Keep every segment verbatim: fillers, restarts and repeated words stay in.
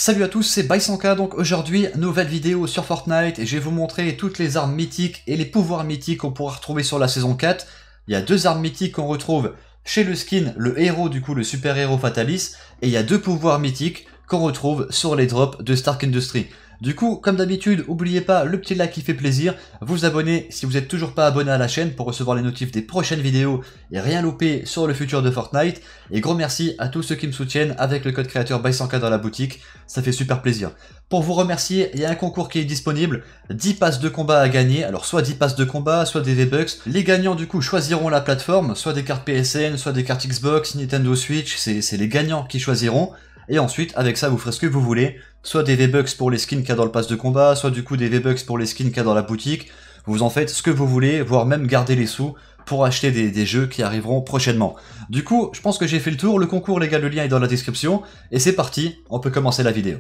Salut à tous, c'est Baisanka, donc aujourd'hui, nouvelle vidéo sur Fortnite, et je vais vous montrer toutes les armes mythiques et les pouvoirs mythiques qu'on pourra retrouver sur la saison quatre. Il y a deux armes mythiques qu'on retrouve chez le skin, le héros du coup, le super héros Fatalis, et il y a deux pouvoirs mythiques qu'on retrouve sur les drops de Stark Industries. Du coup, comme d'habitude, n'oubliez pas le petit like qui fait plaisir, vous abonner si vous n'êtes toujours pas abonné à la chaîne pour recevoir les notifs des prochaines vidéos et rien louper sur le futur de Fortnite. Et gros merci à tous ceux qui me soutiennent avec le code créateur Baisanka dans la boutique, ça fait super plaisir. Pour vous remercier, il y a un concours qui est disponible, dix passes de combat à gagner, alors soit dix passes de combat, soit des V-Bucks. Les gagnants du coup choisiront la plateforme, soit des cartes P S N, soit des cartes Xbox, Nintendo Switch, c'est les gagnants qui choisiront. Et ensuite, avec ça, vous ferez ce que vous voulez, soit des V-Bucks pour les skins qu'il y a dans le pass de combat, soit du coup des V-Bucks pour les skins qu'il y a dans la boutique. Vous en faites ce que vous voulez, voire même garder les sous pour acheter des, des jeux qui arriveront prochainement. Du coup, je pense que j'ai fait le tour, le concours, les gars, le lien est dans la description, et c'est parti, on peut commencer la vidéo.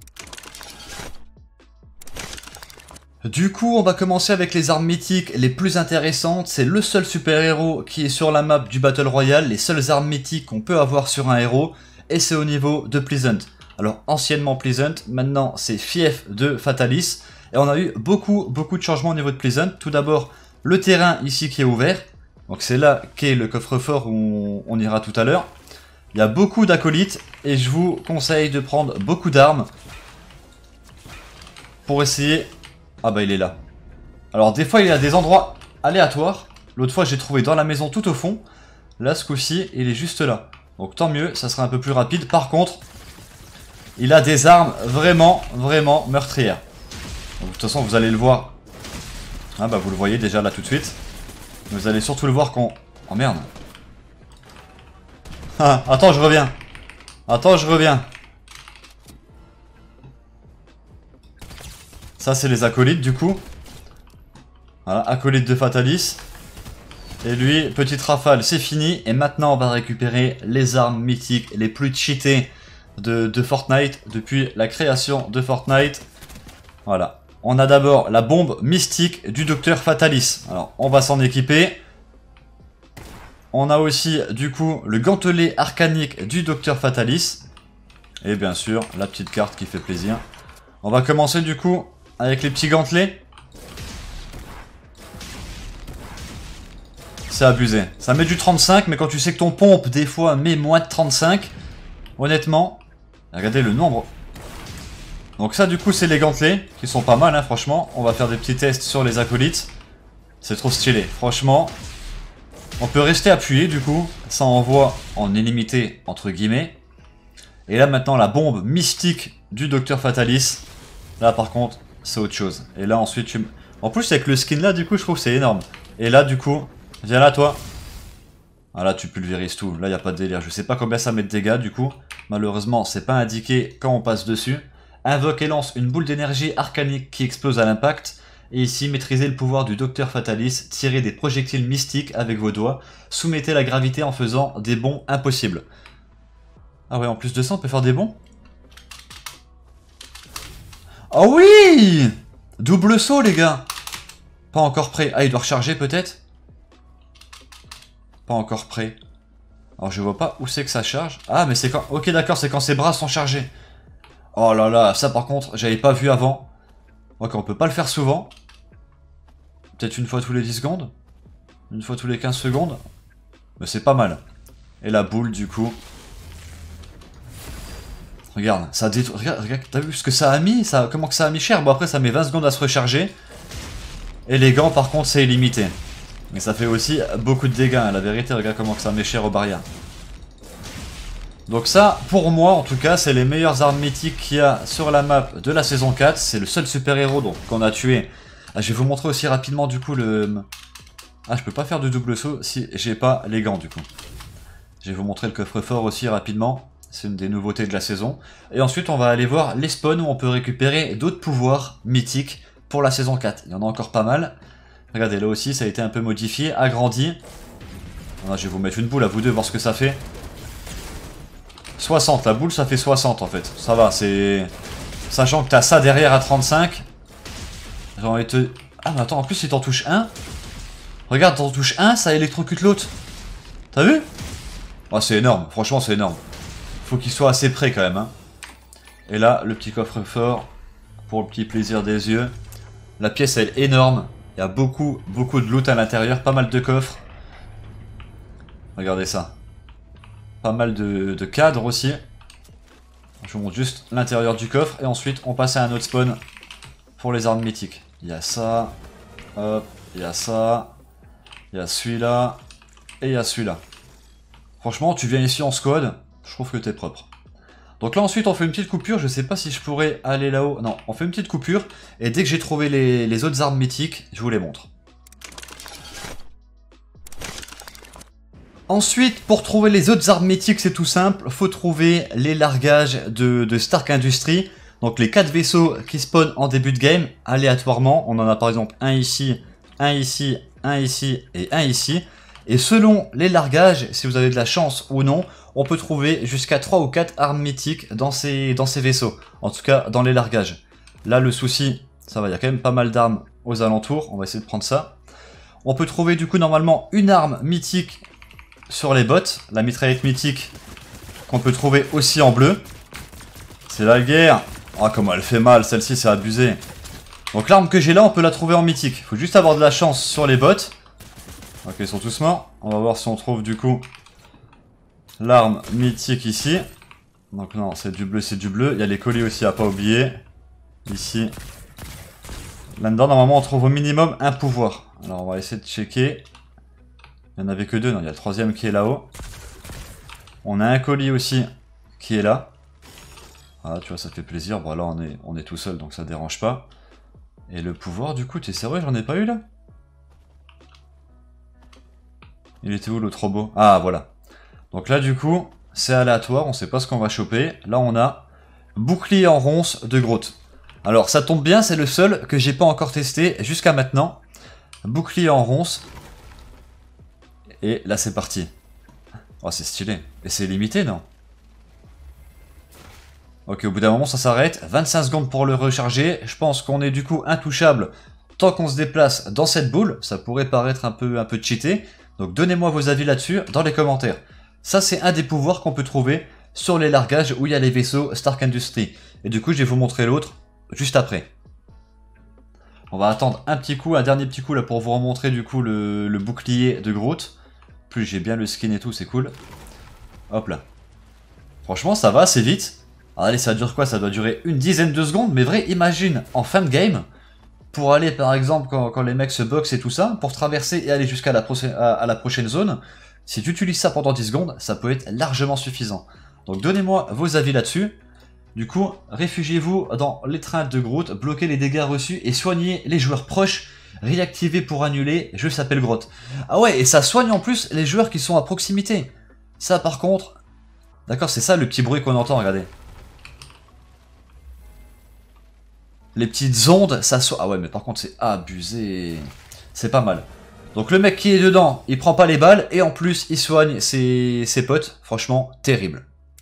Du coup, on va commencer avec les armes mythiques les plus intéressantes. C'est le seul super-héros qui est sur la map du Battle Royale, les seules armes mythiques qu'on peut avoir sur un héros, et c'est au niveau de Pleasant. Alors, anciennement Pleasant, maintenant c'est Fief de Fatalis, et on a eu beaucoup, beaucoup de changements au niveau de Pleasant. Tout d'abord, le terrain ici qui est ouvert, donc c'est là qu'est le coffre-fort où on, on ira tout à l'heure. Il y a beaucoup d'acolytes, et je vous conseille de prendre beaucoup d'armes pour essayer... Ah bah il est là. Alors des fois il est à des endroits aléatoires. L'autre fois j'ai trouvé dans la maison tout au fond. Là ce coup-ci il est juste là. Donc tant mieux, ça sera un peu plus rapide. Par contre, il a des armes vraiment, vraiment meurtrières. Donc, de toute façon vous allez le voir. Ah bah vous le voyez déjà là tout de suite. Vous allez surtout le voir quand... Oh merde. Ah, attends je reviens. Attends je reviens. Ça c'est les acolytes du coup. Voilà, acolyte de Fatalis. Et lui, petite rafale, c'est fini. Et maintenant on va récupérer les armes mythiques les plus cheatées de, de Fortnite depuis la création de Fortnite. Voilà. On a d'abord la bombe mystique du docteur Fatalis. Alors on va s'en équiper. On a aussi du coup le gantelet arcanique du docteur Fatalis. Et bien sûr la petite carte qui fait plaisir. On va commencer du coup avec les petits gantelets. C'est abusé. Ça met du trente-cinq, mais quand tu sais que ton pompe, des fois, met moins de trente-cinq, honnêtement, regardez le nombre. Donc ça, du coup, c'est les gantelets, qui sont pas mal, hein, franchement. On va faire des petits tests sur les acolytes. C'est trop stylé, franchement. On peut rester appuyé, du coup. Ça envoie en illimité, entre guillemets. Et là, maintenant, la bombe mystique du docteur Fatalis. Là, par contre... c'est autre chose. Et là ensuite tu... En plus avec le skin là du coup je trouve c'est énorme. Et là du coup, viens là toi. Ah là tu pulvérises tout. Là il n'y a pas de délire. Je sais pas combien ça met de dégâts du coup. Malheureusement c'est pas indiqué quand on passe dessus. Invoque et lance une boule d'énergie arcanique qui explose à l'impact. Et ici maîtrisez le pouvoir du docteur Fatalis. Tirez des projectiles mystiques avec vos doigts. Soumettez la gravité en faisant des bonds impossibles. Ah ouais en plus de ça on peut faire des bonds. Oh oui! Double saut les gars. Pas encore prêt. Ah il doit recharger peut-être. Pas encore prêt. Alors je vois pas où c'est que ça charge. Ah mais c'est quand... Ok d'accord c'est quand ses bras sont chargés. Oh là là ça par contre j'avais pas vu avant. Ok on peut pas le faire souvent. Peut-être une fois tous les dix secondes. Une fois tous les quinze secondes. Mais c'est pas mal. Et la boule du coup. Regarde, ça détruit. Regarde, regarde t'as vu ce que ça a mis ça, comment que ça a mis cher. Bon après ça met vingt secondes à se recharger. Et les gants par contre c'est illimité. Mais ça fait aussi beaucoup de dégâts, hein. La vérité, regarde comment que ça met cher aux barrières. Donc ça, pour moi en tout cas, c'est les meilleures armes mythiques qu'il y a sur la map de la saison quatre. C'est le seul super héros donc qu'on a tué. Ah, je vais vous montrer aussi rapidement du coup le... Ah je peux pas faire de double saut si j'ai pas les gants du coup. Je vais vous montrer le coffre-fort aussi rapidement. C'est une des nouveautés de la saison. Et ensuite, on va aller voir les spawns où on peut récupérer d'autres pouvoirs mythiques pour la saison quatre. Il y en a encore pas mal. Regardez, là aussi, ça a été un peu modifié, agrandi. Voilà, je vais vous mettre une boule à vous deux, voir ce que ça fait. soixante, la boule, ça fait soixante en fait. Ça va, c'est... Sachant que t'as ça derrière à trente-cinq. J'ai envie de te... Ah, mais attends, en plus, il t'en touche un. Regarde, t'en touche un, ça électrocute l'autre. T'as vu? Oh, c'est énorme, franchement, c'est énorme. Faut qu'il soit assez près quand même. Hein. Et là, le petit coffre-fort, pour le petit plaisir des yeux. La pièce, elle est énorme. Il y a beaucoup, beaucoup de loot à l'intérieur, pas mal de coffres. Regardez ça. Pas mal de, de cadres aussi. Je vous montre juste l'intérieur du coffre. Et ensuite, on passe à un autre spawn pour les armes mythiques. Il y a ça. Hop, il y a ça. Il y a celui-là. Et il y a celui-là. Franchement, tu viens ici en squad, je trouve que t'es propre. Donc là ensuite on fait une petite coupure, je sais pas si je pourrais aller là-haut. Non, on fait une petite coupure, et dès que j'ai trouvé les, les autres armes mythiques, je vous les montre. Ensuite, pour trouver les autres armes mythiques, c'est tout simple, faut trouver les largages de, de Stark Industries. Donc les quatre vaisseaux qui spawnent en début de game, aléatoirement. On en a par exemple un ici, un ici, un ici et un ici. Et selon les largages, si vous avez de la chance ou non, on peut trouver jusqu'à trois ou quatre armes mythiques dans ces, dans ces vaisseaux. En tout cas, dans les largages. Là, le souci, ça va, il y a quand même pas mal d'armes aux alentours. On va essayer de prendre ça. On peut trouver du coup normalement une arme mythique sur les bottes. La mitraillette mythique qu'on peut trouver aussi en bleu. C'est la guerre. Ah, comment elle fait mal, celle-ci, c'est abusé. Donc l'arme que j'ai là, on peut la trouver en mythique. Faut juste avoir de la chance sur les bottes. Ok, ils sont tous morts. On va voir si on trouve du coup l'arme mythique ici. Donc non, c'est du bleu, c'est du bleu. Il y a les colis aussi à pas oublier. Ici. Là-dedans, normalement, on trouve au minimum un pouvoir. Alors, on va essayer de checker. Il n'y en avait que deux. Non, il y a le troisième qui est là-haut. On a un colis aussi qui est là. Ah, tu vois, ça fait plaisir. Bon, là, on est, on est tout seul, donc ça dérange pas. Et le pouvoir, du coup, t'es sérieux, j'en ai pas eu là? Il était où l'autre robot? Ah, voilà. Donc là, du coup, c'est aléatoire, on sait pas ce qu'on va choper. Là, on a bouclier en ronce de Groot. Alors, ça tombe bien, c'est le seul que j'ai pas encore testé jusqu'à maintenant. Bouclier en ronce. Et là, c'est parti. Oh, c'est stylé. Et c'est limité, non? Ok, au bout d'un moment, ça s'arrête. vingt-cinq secondes pour le recharger. Je pense qu'on est du coup intouchable tant qu'on se déplace dans cette boule. Ça pourrait paraître un peu, un peu cheaté. Donc donnez-moi vos avis là-dessus dans les commentaires. Ça, c'est un des pouvoirs qu'on peut trouver sur les largages où il y a les vaisseaux Stark Industries. Et du coup, je vais vous montrer l'autre juste après. On va attendre un petit coup, un dernier petit coup là pour vous remontrer du coup le, le bouclier de Groot. Plus j'ai bien le skin et tout, c'est cool. Hop là. Franchement, ça va assez vite. Alors, allez, ça dure quoi? Ça doit durer une dizaine de secondes. Mais vrai, imagine en fin de game, pour aller par exemple quand, quand les mecs se boxent et tout ça, pour traverser et aller jusqu'à la, à, à la prochaine zone, si tu utilises ça pendant dix secondes, ça peut être largement suffisant. Donc donnez-moi vos avis là-dessus. Du coup, réfugiez-vous dans l'étreinte de Groot, bloquez les dégâts reçus et soignez les joueurs proches. Réactivez pour annuler, je s'appelle Groot. Ah ouais, et ça soigne en plus les joueurs qui sont à proximité. Ça par contre... D'accord, c'est ça le petit bruit qu'on entend, regardez. Les petites ondes, ça soigne... Ah ouais, mais par contre c'est abusé. C'est pas mal. Donc le mec qui est dedans, il prend pas les balles et en plus il soigne ses, ses potes. Franchement, terrible.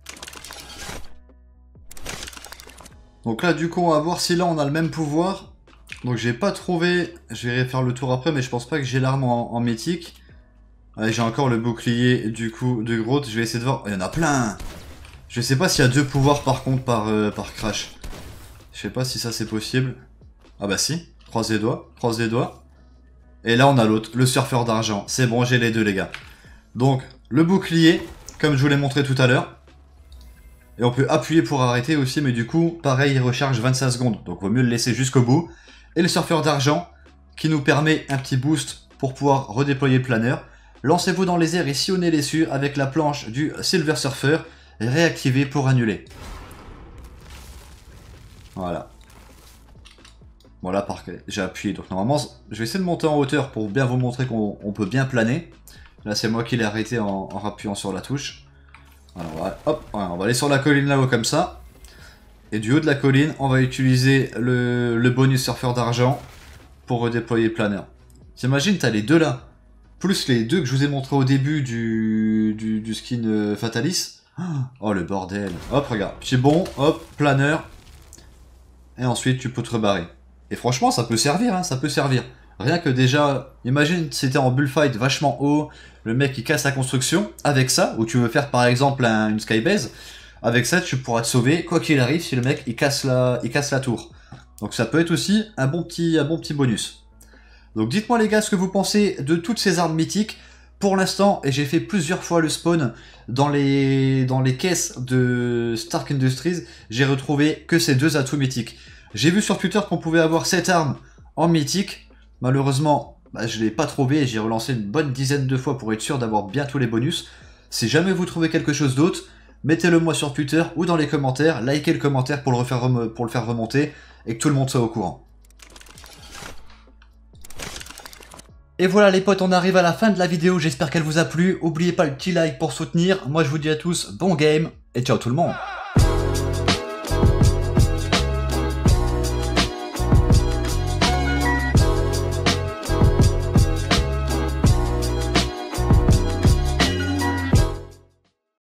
Donc là du coup on va voir si là on a le même pouvoir. Donc j'ai pas trouvé, je vais faire le tour après mais je pense pas que j'ai l'arme en, en mythique. Ouais, j'ai encore le bouclier du coup de Groot, je vais essayer de voir. Il y en a plein. Je sais pas s'il y a deux pouvoirs par contre par, euh, par crash. Je sais pas si ça c'est possible. Ah bah si, croise les doigts, croise les doigts. Et là on a l'autre, le surfeur d'argent. C'est bon, j'ai les deux les gars. Donc le bouclier, comme je vous l'ai montré tout à l'heure. Et on peut appuyer pour arrêter aussi, mais du coup, pareil, il recharge vingt-cinq secondes. Donc vaut mieux le laisser jusqu'au bout. Et le surfeur d'argent, qui nous permet un petit boost pour pouvoir redéployer le planeur. Lancez-vous dans les airs et sillonnez les cieux avec la planche du Silver Surfer. Et réactivez pour annuler. Voilà. Bon là, j'ai appuyé. Donc normalement, je vais essayer de monter en hauteur pour bien vous montrer qu'on peut bien planer. Là, c'est moi qui l'ai arrêté en, en appuyant sur la touche. Alors, on va, hop, on va aller sur la colline là-haut comme ça. Et du haut de la colline, on va utiliser le, le bonus surfeur d'argent pour redéployer le planeur. T'imagines, t'as les deux là, plus les deux que je vous ai montré au début du, du, du skin euh, Fatalis. Oh le bordel. Hop, regarde, c'est bon, hop, planeur. Et ensuite, tu peux te rebarrer. Et franchement, ça peut servir, hein, ça peut servir. Rien que déjà, imagine c'était en bullfight vachement haut, le mec qui casse la construction, avec ça, ou tu veux faire par exemple un, une skybase, Avec ça, tu pourras te sauver, quoi qu'il arrive, si le mec il casse la, il casse la tour. Donc ça peut être aussi un bon petit, un bon petit bonus. Donc dites-moi les gars ce que vous pensez de toutes ces armes mythiques. Pour l'instant, et j'ai fait plusieurs fois le spawn dans les, dans les caisses de Stark Industries, j'ai retrouvé que ces deux atouts mythiques. J'ai vu sur Twitter qu'on pouvait avoir cette arme en mythique. Malheureusement, bah, je ne l'ai pas trouvé et j'ai relancé une bonne dizaine de fois pour être sûr d'avoir bien tous les bonus. Si jamais vous trouvez quelque chose d'autre, mettez-le moi sur Twitter ou dans les commentaires, likez le commentaire pour le, refaire pour le faire remonter et que tout le monde soit au courant. Et voilà les potes, on arrive à la fin de la vidéo, j'espère qu'elle vous a plu. N'oubliez pas le petit like pour soutenir. Moi je vous dis à tous, bon game et ciao tout le monde.